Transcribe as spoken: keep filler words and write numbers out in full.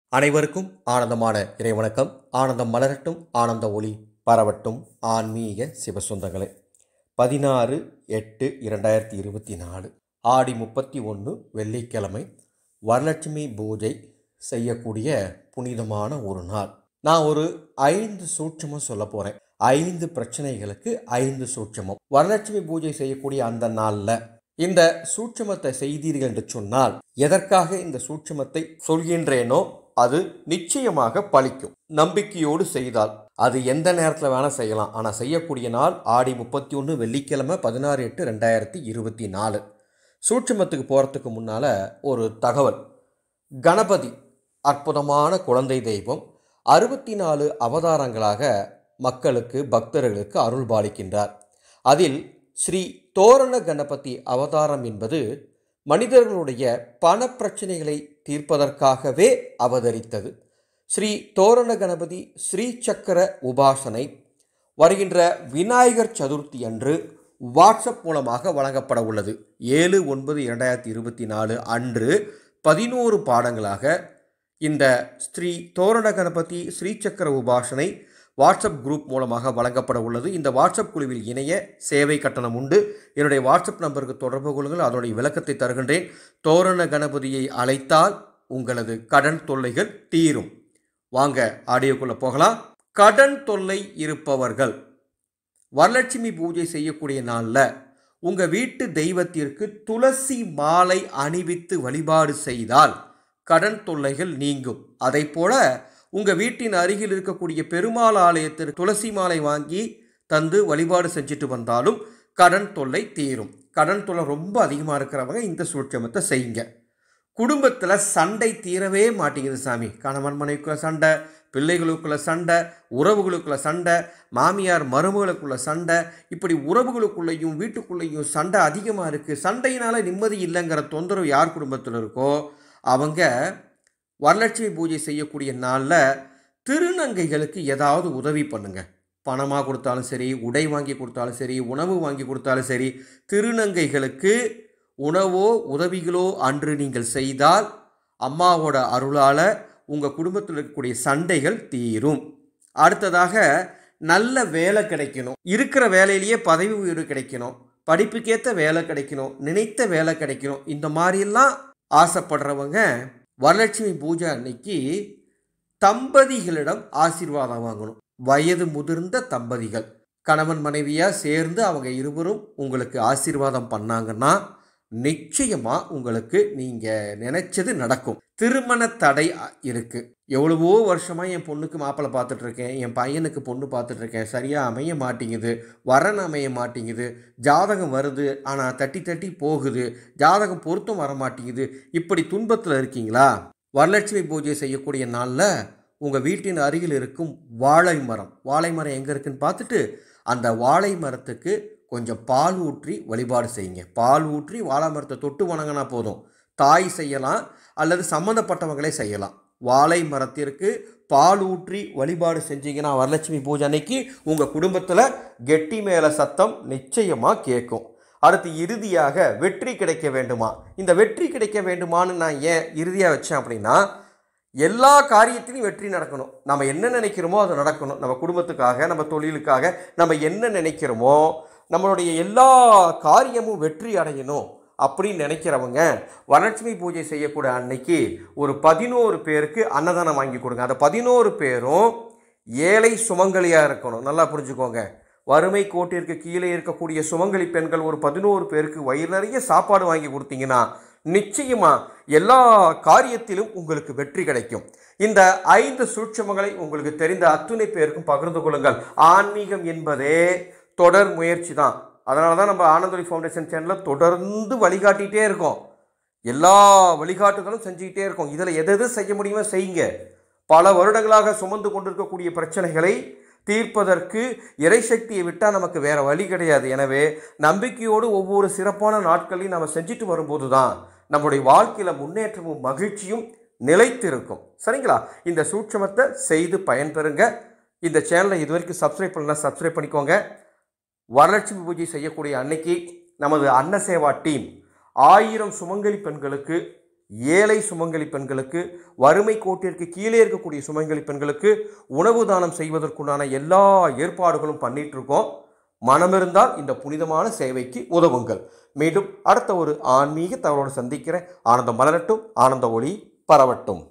அனைவருக்கும் ஆனந்தமான இறைவணக்கம். ஆனந்தம் மலரட்டும், ஆனந்த ஒளி பரவட்டும். ஆன்மீக சிவசொந்தங்களே, பதினாறு எட்டு இரண்டாயிரத்தி இருபத்தி நாலு ஆடி முப்பத்தி ஒன்று வெள்ளிக்கிழமை வரலட்சுமி பூஜை செய்யக்கூடிய புனிதமான ஒரு நாள். நான் ஒரு ஐந்து சூட்சமம் சொல்ல போகிறேன். ஐந்து பிரச்சனைகளுக்கு ஐந்து சூட்சமம். வரலட்சுமி பூஜை செய்யக்கூடிய அந்த நாளில் இந்த சூட்சமத்தை செய்தீர்கள் என்று சொன்னால், எதற்காக இந்த சூட்சமத்தை சொல்கின்றேனோ அது நிச்சயமாக பலிக்கும். நம்பிக்கையோடு செய்தால் அது எந்த நேரத்தில் வேணால் செய்யலாம். ஆனால் செய்யக்கூடிய நாள் ஆடி முப்பத்தி ஒன்று வெள்ளிக்கிழமை பதினாறு எட்டு ரெண்டாயிரத்தி இருபத்தி நாலு. சூட்சமத்துக்கு போகிறதுக்கு முன்னால் ஒரு தகவல். கணபதி அற்புதமான குழந்தை தெய்வம். அறுபத்தி நாலு அவதாரங்களாக மக்களுக்கு பக்தர்களுக்கு அருள் பாலிக்கின்றார். அதில் ஸ்ரீ தோரண கணபதி அவதாரம் என்பது மனிதர்களுடைய பண பிரச்சனைகளை தீர்ப்பதற்காகவே அவதரித்தது. ஸ்ரீ தோரண கணபதி ஸ்ரீ சக்கர உபாசனை வருகின்ற விநாயகர் சதுர்த்தி அன்று வாட்ஸ்அப் மூலமாக வழங்கப்பட உள்ளது. ஏழு ஒன்பது இரண்டாயிரத்தி இருபத்தி நாலு அன்று பதினோரு பாடங்களாக இந்த ஸ்ரீ தோரண கணபதி ஸ்ரீ சக்கர உபாசனை வாட்ஸ்அப் குரூப் மூலமாக வழங்கப்பட உள்ளது. இந்த வாட்ஸ்அப் குழுவில் இணைய சேவை கட்டணம் உண்டு. என்னுடைய வாட்ஸ்அப் நம்பருக்கு தொடர்பு கொள்ளுங்கள். அதனுடைய விளக்கத்தை தருகின்றேன். தோரண கணபதியை அழைத்தால் உங்களது கடன் தொல்லைகள் தீரும். வாங்க ஆடியோக்குள்ளே போகலாம். கடன் தொல்லை இருப்பவர்கள் வரலட்சுமி பூஜை செய்யக்கூடிய நாளில் உங்கள் வீட்டு தெய்வத்திற்கு துளசி மாலை அணிவித்து வழிபாடு செய்தால் கடன் தொல்லைகள் நீங்கும். அதை போல உங்கள் வீட்டின் அருகில் இருக்கக்கூடிய பெருமாள் ஆலயத்திற்கு துளசி மாலை வாங்கி தந்து வழிபாடு செஞ்சுட்டு வந்தாலும் கடன் தொல்லை தீரும். கடன் தொல்லை ரொம்ப அதிகமாக இருக்கிறவங்க இந்த சூட்சமத்தை செய்யுங்க. குடும்பத்தில் சண்டை தீரவே மாட்டேங்குது சாமி. கணவன் மனைவிக்குள்ள சண்டை, பிள்ளைகளுக்குள்ள சண்டை, உறவுகளுக்குள்ள சண்டை, மாமியார் மருமகளுக்குள்ள சண்டை, இப்படி உறவுகளுக்குள்ளேயும் வீட்டுக்குள்ளேயும் சண்டை அதிகமாக இருக்குது. சண்டையினால் நிம்மதி இல்லைங்கிற தொந்தரவு யார் குடும்பத்தில் இருக்கோ அவங்க வரலட்சுமி பூஜை செய்யக்கூடிய நாளில் திருநங்கைகளுக்கு ஏதாவது உதவி பண்ணுங்க. பணமாக கொடுத்தாலும் சரி, உடை வாங்கி கொடுத்தாலும் சரி, உணவு வாங்கி கொடுத்தாலும் சரி, திருநங்கைகளுக்கு உணவோ உதவிகளோ அன்று நீங்கள் செய்தால் அம்மாவோட அருளால் உங்கள் குடும்பத்தில் இருக்கக்கூடிய சண்டைகள் தீரும். அடுத்ததாக நல்ல வேலை கிடைக்கணும். இருக்கிற வேலையிலேயே பதவி உயர்வு கிடைக்கணும், படிப்புக்கேற்ற வேலை கிடைக்கணும், நினைத்த வேலை கிடைக்கணும். இந்த மாதிரியெல்லாம் ஆசைப்படுறவங்க வரலட்சுமி பூஜை அன்னைக்கு தம்பதிகளிடம் ஆசீர்வாதம் வாங்கணும். வயது முதிர்ந்த தம்பதிகள் கணவன் மனைவியாக சேர்ந்து அவங்க இருவரும் உங்களுக்கு ஆசீர்வாதம் பண்ணாங்கன்னா நிச்சயமாக உங்களுக்கு நீங்கள் நினைச்சது நடக்கும். திருமண தடை இருக்குது. எவ்வளவோ வருஷமாக என் பொண்ணுக்கு மாப்பிள்ளை பார்த்துட்ருக்கேன், என் பையனுக்கு பொண்ணு பார்த்துட்ருக்கேன், சரியாக அமைய மாட்டேங்குது, வரன் அமைய மாட்டேங்குது, ஜாதகம் வருது ஆனால் தட்டி தட்டி போகுது, ஜாதகம் பொருத்தம் வர மாட்டேங்குது, இப்படி துன்பத்தில் இருக்கீங்களா? வரலட்சுமி பூஜை செய்யக்கூடிய நாளில் உங்கள் வீட்டின் அருகில் இருக்கும் வாழை மரம் வாழை மரம் எங்கே இருக்குன்னு பார்த்துட்டு அந்த வாழை மரத்துக்கு கொஞ்சம் பால் ஊற்றி வழிபாடு செய்யுங்க. பால் ஊற்றி வாழை மரத்தை தொட்டு வணங்கினா போதும். தாய் செய்யலாம் அல்லது சம்மந்தப்பட்டவங்களே செய்யலாம். வாழை மரத்திற்கு பால் ஊற்றி வழிபாடு செஞ்சீங்கன்னா வரலட்சுமி பூஜை அன்னைக்கு உங்கள் குடும்பத்தில் கெட்டி மேலே சத்தம் நிச்சயமாக கேட்கும். அடுத்து இறுதியாக வெற்றி கிடைக்க வேண்டுமா? இந்த வெற்றி கிடைக்க வேண்டுமான்னு நான் ஏன் இறுதியாக வச்சேன் அப்படின்னா, எல்லா காரியத்திலையும் வெற்றி நடக்கணும். நம்ம என்ன நினைக்கிறோமோ அது நடக்கணும். நம்ம குடும்பத்துக்காக, நம்ம தொழிலுக்காக நம்ம என்ன நினைக்கிறோமோ நம்மளுடைய எல்லா காரியமும் வெற்றி அடையணும் அப்படின்னு நினைக்கிறவங்க வரலட்சுமி பூஜை செய்யக்கூடிய அன்னைக்கு ஒரு பதினோரு பேருக்கு அன்னதானம் வாங்கி கொடுங்க. அந்த பதினோரு பேரும் ஏழை சுமங்கலியாக இருக்கணும். நல்லா புரிஞ்சுக்கோங்க. வறுமை கோட்டிற்கு கீழே இருக்கக்கூடிய சுமங்கலி பெண்கள் ஒரு பதினோரு பேருக்கு வயிறு நிறைய சாப்பாடு வாங்கி கொடுத்தீங்கன்னா நிச்சயமாக எல்லா காரியத்திலும் உங்களுக்கு வெற்றி கிடைக்கும். இந்த ஐந்து சூட்சமங்களை உங்களுக்கு தெரிந்த அத்துணை பேருக்கும் பகிர்ந்து கொள்ளுங்கள். ஆன்மீகம் என்பதே தொடர் முயற்சி தான். அதனால தான் நம்ம ஆனந்தொலி ஃபவுண்டேஷன் சேனலில் தொடர்ந்து வழிகாட்டிகிட்டே இருக்கோம். எல்லா வழிகாட்டுதலும் செஞ்சுக்கிட்டே இருக்கோம். இதில் எது எது செய்ய முடியுமோ செய்யுங்க. பல வருடங்களாக சுமந்து கொண்டிருக்கக்கூடிய பிரச்சனைகளை தீர்ப்பதற்கு இறைசக்தியை விட்டால் நமக்கு வேறு வழி கிடையாது. எனவே நம்பிக்கையோடு ஒவ்வொரு சிறப்பான நாட்களையும் நம்ம செஞ்சுட்டு வரும்போது தான் நம்முடைய வாழ்க்கையில் முன்னேற்றமும் மகிழ்ச்சியும் நிலைத்திருக்கும். சரிங்களா? இந்த சூட்சமத்தை செய்து பயன்பெறுங்க. இந்த சேனலை இது வரைக்கும் சப்ஸ்கிரைப் பண்ணலாம், சப்ஸ்கிரைப் பண்ணிக்கோங்க. வரலட்சுமி பூஜை செய்யக்கூடிய அன்னைக்கு நமது அன்னசேவா டீம் ஆயிரம் சுமங்கலி பெண்களுக்கு ஏழை சுமங்கலி பெண்களுக்கு, வறுமை கோட்டிற்கு கீழே இருக்கக்கூடிய சுமங்கலி பெண்களுக்கு உணவு தானம் செய்வதற்குண்டான எல்லா ஏற்பாடுகளும் பண்ணிட்டு இருக்கோம். மனமிருந்தால் இந்த புனிதமான சேவைக்கு உதவுங்கள். மீண்டும் அடுத்த ஒரு ஆன்மீக தகவலோடு சந்திக்கிறேன். ஆனந்தம் மலரட்டும், ஆனந்த ஒளி பரவட்டும்.